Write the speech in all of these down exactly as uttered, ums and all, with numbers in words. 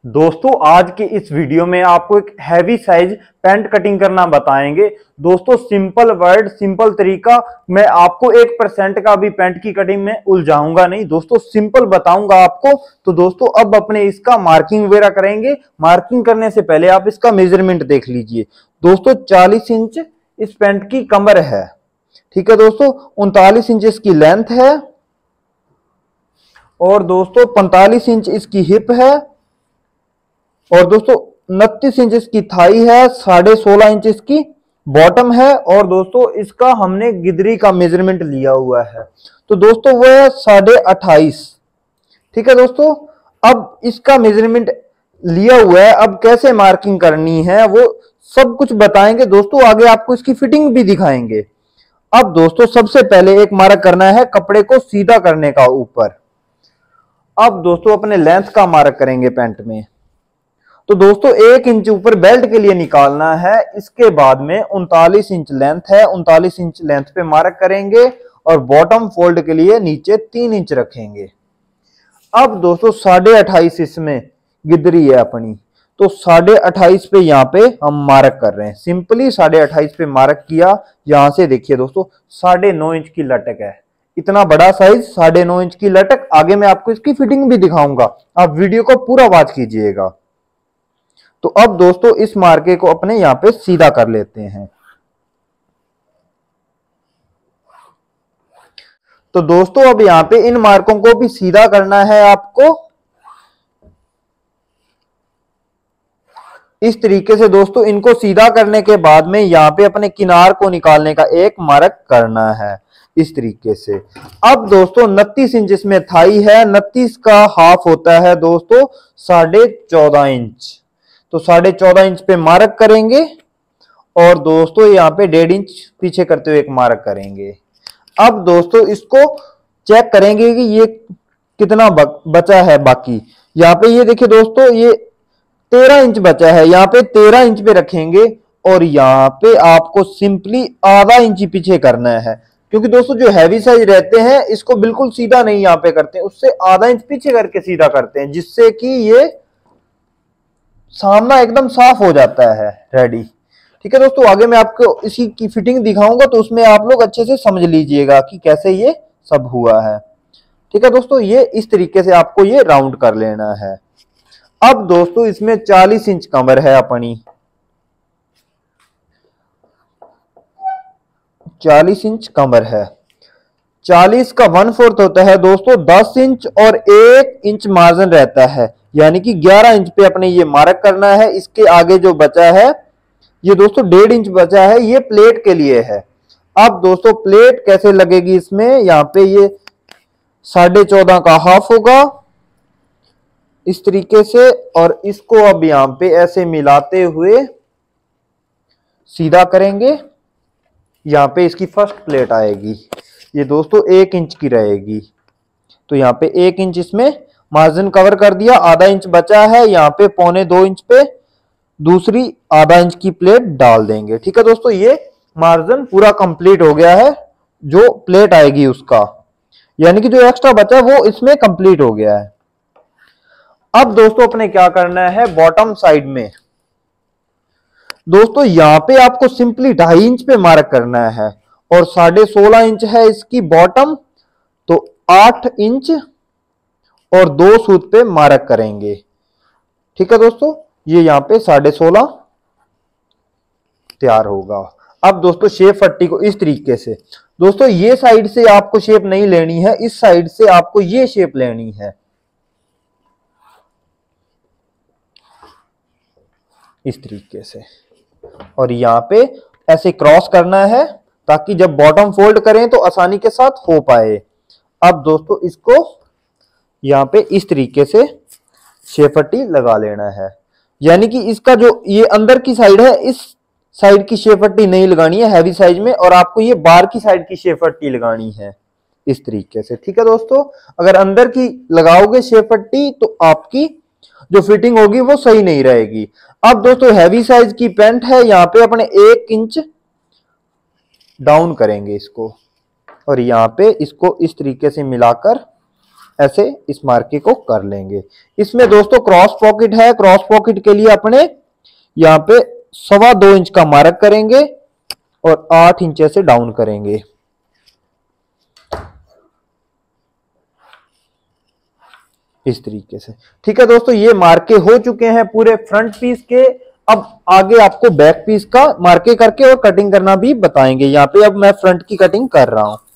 दोस्तों आज के इस वीडियो में आपको एक हैवी साइज पैंट कटिंग करना बताएंगे। दोस्तों सिंपल वर्ड सिंपल तरीका, मैं आपको एक परसेंट का भी पैंट की कटिंग में उलझाऊंगा नहीं दोस्तों, सिंपल बताऊंगा आपको। तो दोस्तों अब अपने इसका मार्किंग वगैरह करेंगे। मार्किंग करने से पहले आप इसका मेजरमेंट देख लीजिए। दोस्तों चालीस इंच इस पैंट की कमर है, ठीक है दोस्तों। उनतालीस इंच इसकी लेंथ है और दोस्तों पैंतालीस इंच इसकी हिप है और दोस्तों उनतीस इंच इसकी थाई है, साढ़े सोलह इंच इसकी बॉटम है और दोस्तों इसका हमने गिदरी का मेजरमेंट लिया हुआ है। तो दोस्तों वो है साढ़े अट्ठाईस, ठीक है दोस्तों। अब इसका मेजरमेंट लिया हुआ है, अब कैसे मार्किंग करनी है वो सब कुछ बताएंगे दोस्तों। आगे आपको इसकी फिटिंग भी दिखाएंगे। अब दोस्तों सबसे पहले एक मार्क करना है कपड़े को सीधा करने का ऊपर। अब दोस्तों अपने लेंथ का मार्क करेंगे पैंट में। तो दोस्तों एक इंच ऊपर बेल्ट के लिए निकालना है। इसके बाद में उनतालीस इंच लेंथ है, उनतालीस इंच लेंथ पे मार्क करेंगे और बॉटम फोल्ड के लिए नीचे तीन इंच रखेंगे। अब दोस्तों साढ़े अट्ठाईस इसमें गिदरी है अपनी, तो साढ़े अट्ठाईस पे यहाँ पे हम मार्क कर रहे हैं। सिंपली साढ़े अट्ठाईस पे मार्क किया। यहां से देखिए दोस्तों साढ़े नौ इंच की लटक है, इतना बड़ा साइज साढ़े नौ इंच की लटक। आगे मैं आपको इसकी फिटिंग भी दिखाऊंगा, आप वीडियो को पूरा वॉच कीजिएगा। तो अब दोस्तों इस मार्के को अपने यहां पे सीधा कर लेते हैं। तो दोस्तों अब यहां पे इन मार्कों को भी सीधा करना है आपको इस तरीके से। दोस्तों इनको सीधा करने के बाद में यहां पे अपने किनार को निकालने का एक मार्क करना है इस तरीके से। अब दोस्तों उनतीस इंच इसमें थाई है, उनतीस का हाफ होता है दोस्तों साढ़े चौदह इंच। तो साढ़े चौदह इंच पे मार्क करेंगे और दोस्तों यहाँ पे डेढ़ इंच पीछे करते हुए एक मार्क करेंगे। अब दोस्तों इसको चेक करेंगे कि ये कितना बचा है बाकी। यहाँ पे ये देखिए दोस्तों ये तेरह इंच बचा है, यहाँ पे तेरह इंच पे रखेंगे और यहाँ पे आपको सिंपली आधा इंच पीछे करना है, क्योंकि दोस्तों जो हैवी साइज रहते हैं इसको बिल्कुल सीधा नहीं यहाँ पे करते हैं, उससे आधा इंच पीछे करके सीधा करते हैं, जिससे कि ये सामना एकदम साफ हो जाता है रेडी। ठीक है दोस्तों, आगे मैं आपको इसी की फिटिंग दिखाऊंगा तो उसमें आप लोग अच्छे से समझ लीजिएगा कि कैसे ये सब हुआ है। ठीक है दोस्तों, ये इस तरीके से आपको ये राउंड कर लेना है। अब दोस्तों इसमें चालीस इंच कमर है अपनी, चालीस इंच कमर है। चालीस का वन फोर्थ होता है दोस्तों दस इंच और एक इंच मार्जिन रहता है, यानी कि ग्यारह इंच पे अपने ये मार्क करना है। इसके आगे जो बचा है ये दोस्तों डेढ़ इंच बचा है, ये प्लेट के लिए है। अब दोस्तों प्लेट कैसे लगेगी इसमें, यहाँ पे ये साढ़े चौदह का हाफ होगा इस तरीके से, और इसको अब यहाँ पे ऐसे मिलाते हुए सीधा करेंगे। यहाँ पे इसकी फर्स्ट प्लेट आएगी, ये दोस्तों एक इंच की रहेगी। तो यहाँ पे एक इंच इसमें मार्जिन कवर कर दिया, आधा इंच बचा है, यहाँ पे पौने दो इंच पे दूसरी आधा इंच की प्लेट डाल देंगे। ठीक है दोस्तों, ये मार्जिन पूरा कंप्लीट हो गया है जो प्लेट आएगी उसका, यानी कि जो एक्स्ट्रा बचा है वो इसमें कंप्लीट हो गया है। अब दोस्तों अपने क्या करना है बॉटम साइड में, दोस्तों यहां पे आपको सिंपली ढाई इंच पे मार्क करना है और साढ़े सोलह इंच है इसकी बॉटम, तो आठ इंच और दो सूत पे मार्क करेंगे। ठीक है दोस्तों, ये यहां पे साढ़े सोलह तैयार होगा। अब दोस्तों शेप पट्टी को इस तरीके से, दोस्तों ये साइड से आपको शेप नहीं लेनी है, इस साइड से आपको ये शेप लेनी है इस तरीके से, और यहां पे ऐसे क्रॉस करना है ताकि जब बॉटम फोल्ड करें तो आसानी के साथ हो पाए। अब दोस्तों इसको यहां पे इस तरीके से शेप पट्टी लगा लेना है, यानी कि इसका जो ये अंदर की साइड है इस साइड की शेप पट्टी नहीं लगानी है हैवी साइज में, और आपको ये बाहर की साइड की शेप पट्टी लगानी है इस तरीके से। ठीक है दोस्तों, अगर अंदर की लगाओगे शेप पट्टी तो आपकी जो फिटिंग होगी वो सही नहीं रहेगी। अब दोस्तों हैवी साइज की पैंट है, यहाँ पे अपने एक इंच डाउन करेंगे इसको और यहाँ पे इसको इस तरीके से मिलाकर ऐसे इस मार्के को कर लेंगे। इसमें दोस्तों क्रॉस पॉकेट है, क्रॉस पॉकेट के लिए अपने यहाँ पे सवा दो इंच का मार्क करेंगे और आठ इंच से डाउन करेंगे। इस तरीके से। ठीक है दोस्तों, ये मार्के हो चुके हैं पूरे फ्रंट पीस के। अब आगे आपको बैक पीस का मार्के करके और कटिंग करना भी बताएंगे। यहाँ पे अब मैं फ्रंट की कटिंग कर रहा हूं।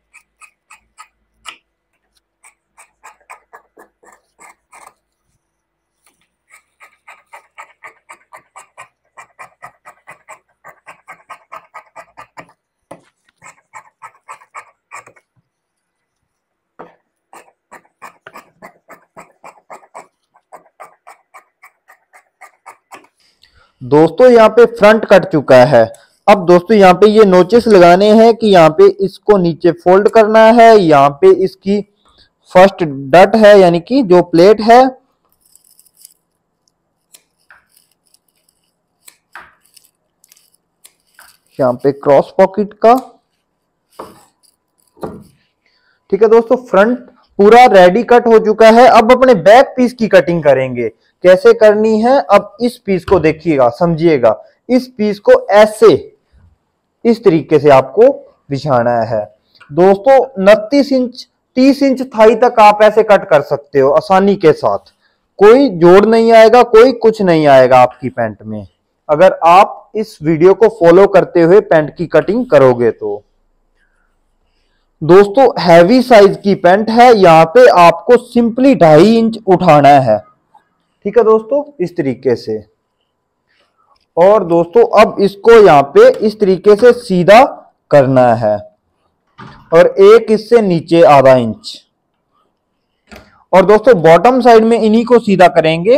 दोस्तों यहाँ पे फ्रंट कट चुका है। अब दोस्तों यहाँ पे ये नोचेस लगाने हैं कि यहाँ पे इसको नीचे फोल्ड करना है। यहाँ पे इसकी फर्स्ट डट है यानी कि जो प्लेट है, यहाँ पे क्रॉस पॉकेट का। ठीक है दोस्तों, फ्रंट पूरा रेडी कट हो चुका है। अब अपने बैक पीस की कटिंग करेंगे। कैसे करनी है, अब इस पीस को देखिएगा, समझिएगा। इस पीस को ऐसे इस तरीके से आपको बिछाना है। दोस्तों उनतीस इंच तीस इंच थाई तक आप ऐसे कट कर सकते हो आसानी के साथ। कोई जोड़ नहीं आएगा, कोई कुछ नहीं आएगा आपकी पैंट में, अगर आप इस वीडियो को फॉलो करते हुए पैंट की कटिंग करोगे तो। दोस्तों हैवी साइज की पैंट है, यहां पे आपको सिंपली ढाई इंच उठाना है। ठीक है दोस्तों, इस तरीके से। और दोस्तों अब इसको यहां पे इस तरीके से सीधा करना है और एक इससे नीचे आधा इंच। और दोस्तों बॉटम साइड में इन्हीं को सीधा करेंगे।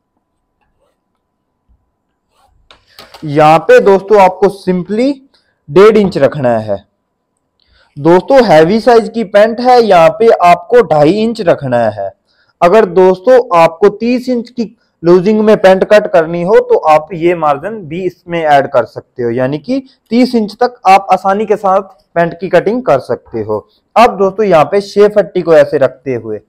यहां पे दोस्तों आपको सिंपली डेढ़ इंच रखना है। दोस्तों हैवी साइज की पैंट है, यहां पे आपको ढाई इंच रखना है। अगर दोस्तों आपको तीस इंच की लूजिंग में पैंट कट करनी हो तो आप ये मार्जिन भी इसमें ऐड कर सकते हो, यानी कि तीस इंच तक आप आसानी के साथ पैंट की कटिंग कर सकते हो। अब दोस्तों यहाँ पे शेप पट्टी को ऐसे रखते हुए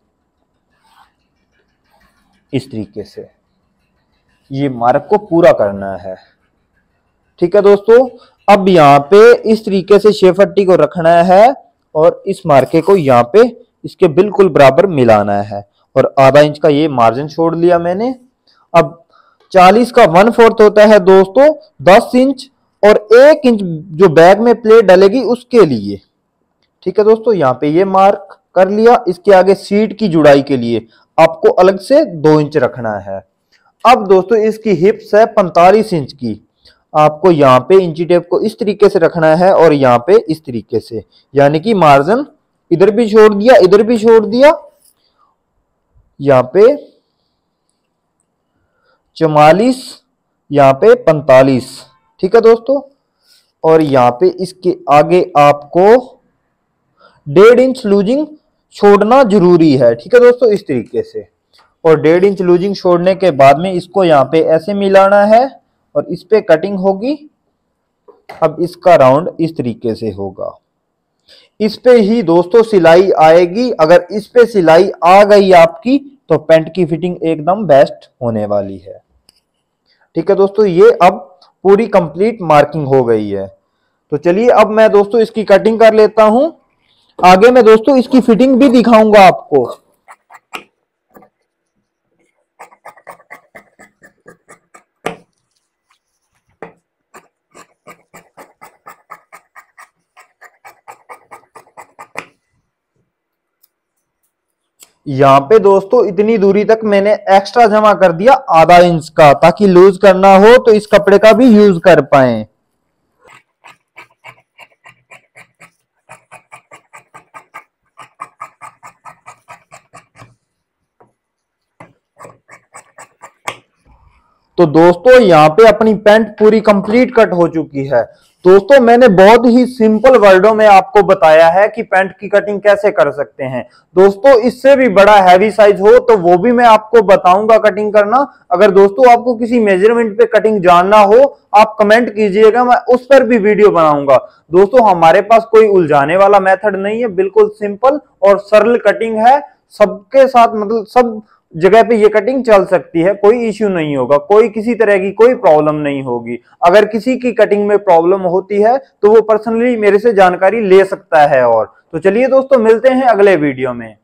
इस तरीके से ये मार्क को पूरा करना है। ठीक है दोस्तों, अब यहाँ पे इस तरीके से शेप पट्टी को रखना है और इस मार्के को यहाँ पे इसके बिल्कुल बराबर मिलाना है। और आधा इंच का ये मार्जिन छोड़ लिया मैंने। अब चालीस का वन फोर्थ होता है दोस्तों दस इंच, और एक इंच जो बैग में प्लेट डलेगी उसके लिए। ठीक है दोस्तों, यहाँ पे ये मार्क कर लिया। इसके आगे सीट की जुड़ाई के लिए आपको अलग से दो इंच रखना है। अब दोस्तों इसकी हिप्स है पैंतालीस इंच की। आपको यहाँ पे इंची टेप को इस तरीके से रखना है और यहाँ पे इस तरीके से, यानी कि मार्जिन इधर भी छोड़ दिया, इधर भी छोड़ दिया। यहाँ पे चवालीस, यहाँ पे पैंतालीस। ठीक है दोस्तों, और यहाँ पे इसके आगे आपको डेढ़ इंच लूजिंग छोड़ना जरूरी है। ठीक है दोस्तों, इस तरीके से। और डेढ़ इंच लूजिंग छोड़ने के बाद में इसको यहाँ पे ऐसे मिलाना है और इस पे कटिंग होगी। अब इसका राउंड इस तरीके से होगा। इस पे ही दोस्तों सिलाई आएगी। अगर इस पे सिलाई आ गई आपकी तो पैंट की फिटिंग एकदम बेस्ट होने वाली है। ठीक है दोस्तों, ये अब पूरी कंप्लीट मार्किंग हो गई है। तो चलिए अब मैं दोस्तों इसकी कटिंग कर लेता हूं। आगे मैं दोस्तों इसकी फिटिंग भी दिखाऊंगा आपको। यहाँ पे दोस्तों इतनी दूरी तक मैंने एक्स्ट्रा जमा कर दिया आधा इंच का, ताकि लूज करना हो तो इस कपड़े का भी यूज कर पाए। तो दोस्तों यहाँ पे अपनी पैंट पूरी कंप्लीट कट हो चुकी है। दोस्तों मैंने बहुत ही सिंपल वर्डों में आपको बताया है कि पैंट की कटिंग कैसे कर सकते हैं। दोस्तों इससे भी बड़ा हैवी साइज हो तो वो भी मैं आपको बताऊंगा कटिंग करना। अगर दोस्तों आपको किसी मेजरमेंट पे कटिंग जानना हो आप कमेंट कीजिएगा, मैं उस पर भी वीडियो बनाऊंगा। दोस्तों हमारे पास कोई उलझाने वाला मेथड नहीं है, बिल्कुल सिंपल और सरल कटिंग है। सबके साथ मतलब सब जगह पे ये कटिंग चल सकती है, कोई इश्यू नहीं होगा, कोई किसी तरह की कोई प्रॉब्लम नहीं होगी। अगर किसी की कटिंग में प्रॉब्लम होती है तो वो पर्सनली मेरे से जानकारी ले सकता है। और तो चलिए दोस्तों, मिलते हैं अगले वीडियो में।